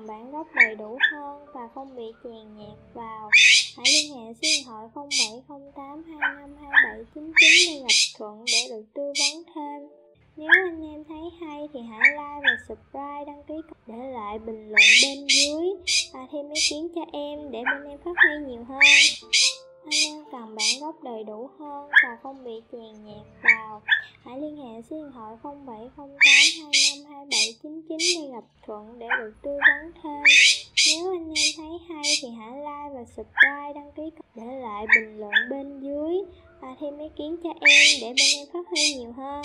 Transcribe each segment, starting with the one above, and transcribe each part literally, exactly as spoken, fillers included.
cần bản gốc đầy đủ hơn và không bị chèn nhạc vào, hãy liên hệ số điện thoại không bảy không tám hai năm hai bảy chín chín để gặp Thuận để được tư vấn thêm. Nếu anh em thấy hay thì hãy like và subscribe, đăng ký để lại bình luận bên dưới và thêm ý kiến cho em để bên em phát huy nhiều hơn. Anh em cần bản gốc đầy đủ hơn và không bị chèn nhạc vào, hãy liên hệ số điện thoại không bảy không tám hai năm hai bảy chín chín để gặp Thuận để được tư vấn thêm. Nếu anh em thấy hay thì hãy like và subscribe, đăng ký để lại bình luận bên dưới và thêm ý kiến cho em để bên em phát huy nhiều hơn.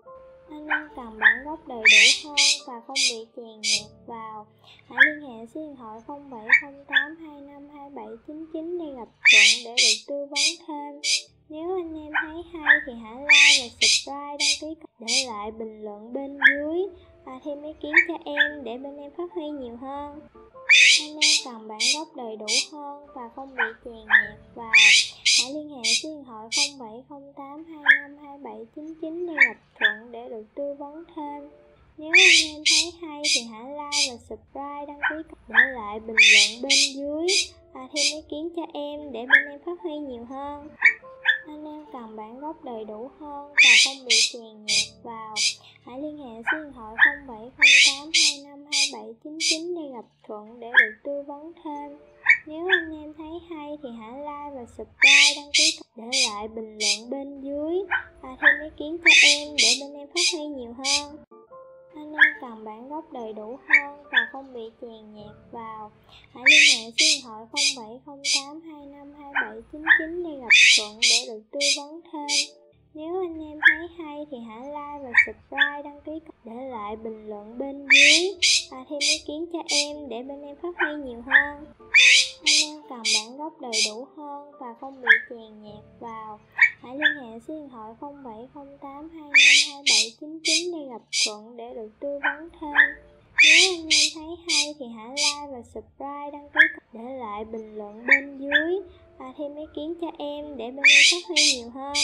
Anh em cần bản gốc đầy đủ hơn và không bị chèn nhạc vào, hãy liên hệ số điện thoại không bảy không tám hai năm hai bảy chín chín để gặp Thuận để được tư vấn thêm. Nếu anh em thấy hay thì hãy like và subscribe, đăng ký để lại bình luận bên dưới và thêm ý kiến cho em để bên em phát huy nhiều hơn. Anh em cần bản gốc đầy đủ hơn và không bị chèn nhạc vào, hãy liên hệ số điện thoại không bảy không tám hai năm hai bảy chín chín để gặp Thuận để được tư vấn thêm. Nếu anh em thấy hay thì hãy like và subscribe, đăng ký để lại bình luận bên dưới và thêm ý kiến cho em để bên em phát huy nhiều hơn. Anh em cần bản gốc đầy đủ hơn và không bị chèn nhạc vào, hãy liên hệ số điện thoại không bảy không tám hai năm hai bảy chín chín để gặp Thuận để được tư vấn thêm. Nếu anh em thấy hay thì hãy like và subscribe, đăng ký để lại bình luận bên dưới và thêm ý kiến cho em để bên em phát huy nhiều hơn. Anh em cần bản gốc đầy đủ hơn và không bị chèn nhạc vào, hãy liên hệ số điện thoại không bảy không tám hai năm hai bảy chín chín để gặp Thuận để được tư vấn thêm. Nếu anh em thấy hay thì hãy like và subscribe, đăng ký để lại bình luận bên dưới và thêm ý kiến cho em để bên em phát huy nhiều hơn. Anh em cần bản gốc đầy đủ hơn và không bị chèn nhạc vào, hãy liên hệ số điện thoại không bảy không tám hai năm hai bảy chín chín để gặp Thuận để được tư vấn thêm. Nếu anh em thấy hay thì hãy like và subscribe, đăng ký để lại bình luận bên dưới và thêm ý kiến cho em để bên em phát huy nhiều hơn.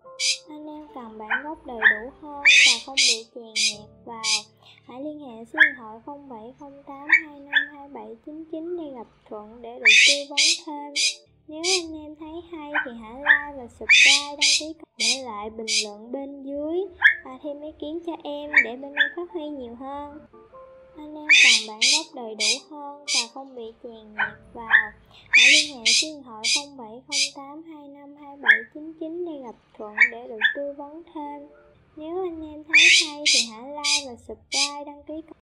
Anh em cần bản gốc đầy đủ hơn và không bị chèn nhạc vào, hãy liên hệ số điện thoại không bảy không tám hai năm hai bảy chín chín để gặp Thuận để được tư vấn thêm. Nếu anh em thấy hay thì hãy like và subscribe, đăng ký để lại bình luận bên dưới và thêm ý kiến cho em để bên em phát huy nhiều hơn. Anh em cần bản gốc đầy đủ hơn và không bị chèn nhạc vào, hãy liên hệ số điện thoại không bảy không tám hai năm hai bảy chín chín để gặp Thuận để được tư vấn thêm. Nếu anh em thấy hay thì hãy like và subscribe, đăng ký